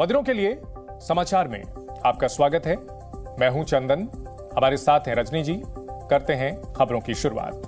बदिरों के लिए समाचार में आपका स्वागत है। मैं हूं चंदन, हमारे साथ हैं रजनी जी। करते हैं खबरों की शुरुआत।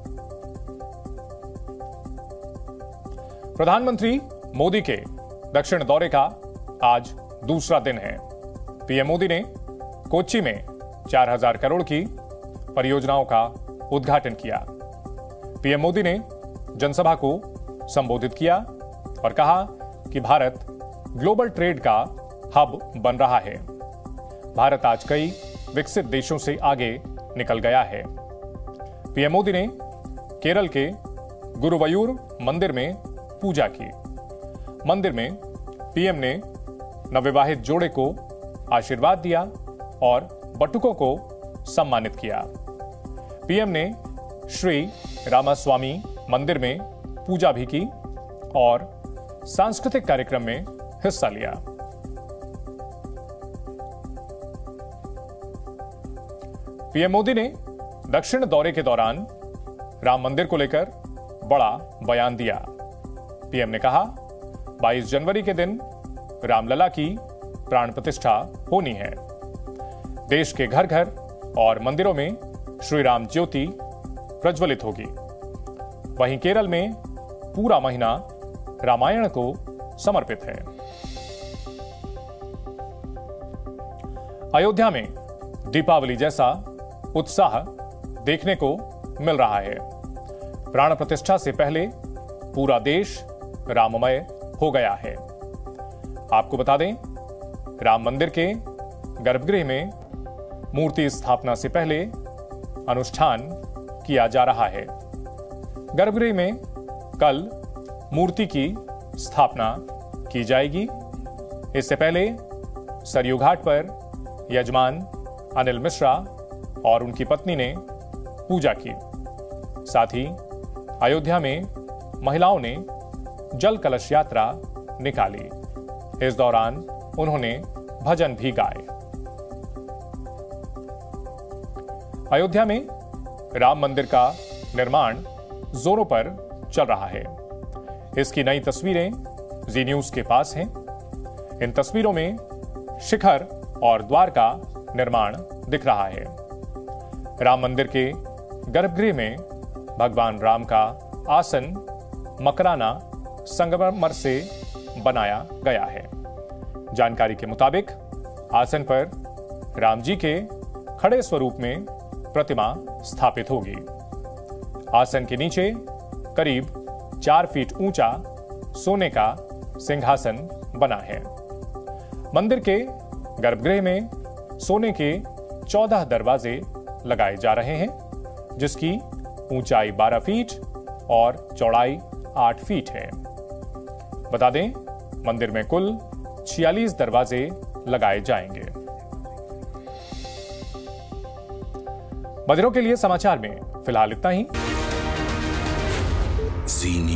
प्रधानमंत्री मोदी के दक्षिण दौरे का आज दूसरा दिन है। पीएम मोदी ने कोच्चि में 4000 करोड़ की परियोजनाओं का उद्घाटन किया। पीएम मोदी ने जनसभा को संबोधित किया और कहा कि भारत ग्लोबल ट्रेड का हब बन रहा है। भारत आज कई विकसित देशों से आगे निकल गया है। पीएम मोदी ने केरल के गुरुवायूर मंदिर में पूजा की। मंदिर में पीएम ने नवविवाहित जोड़े को आशीर्वाद दिया और बटुकों को सम्मानित किया। पीएम ने श्री रामास्वामी मंदिर में पूजा भी की और सांस्कृतिक कार्यक्रम में हिस्सा लिया। पीएम मोदी ने दक्षिण दौरे के दौरान राम मंदिर को लेकर बड़ा बयान दिया। पीएम ने कहा, 22 जनवरी के दिन रामलला की प्राण प्रतिष्ठा होनी है। देश के घर घर और मंदिरों में श्री राम ज्योति प्रज्वलित होगी। वहीं केरल में पूरा महीना रामायण को समर्पित है। अयोध्या में दीपावली जैसा उत्साह देखने को मिल रहा है। प्राण प्रतिष्ठा से पहले पूरा देश राममय हो गया है। आपको बता दें, राम मंदिर के गर्भगृह में मूर्ति स्थापना से पहले अनुष्ठान किया जा रहा है। गर्भगृह में कल मूर्ति की स्थापना की जाएगी। इससे पहले सरयू घाट पर यजमान अनिल मिश्रा और उनकी पत्नी ने पूजा की। साथ ही अयोध्या में महिलाओं ने जल कलश यात्रा निकाली। इस दौरान उन्होंने भजन भी गाए। अयोध्या में राम मंदिर का निर्माण जोरों पर चल रहा है। इसकी नई तस्वीरें जी न्यूज के पास हैं। इन तस्वीरों में शिखर और द्वार का निर्माण दिख रहा है। राम मंदिर के गर्भगृह में भगवान राम का आसन मकराना संगमरमर से बनाया गया है। जानकारी के मुताबिक आसन पर राम जी के खड़े स्वरूप में प्रतिमा स्थापित होगी। आसन के नीचे करीब 4 फीट ऊंचा सोने का सिंहासन बना है। मंदिर के गर्भगृह में सोने के 14 दरवाजे लगाए जा रहे हैं, जिसकी ऊंचाई 12 फीट और चौड़ाई 8 फीट है। बता दें, मंदिर में कुल 46 दरवाजे लगाए जाएंगे। बदिरों के लिए समाचार में फिलहाल इतना ही।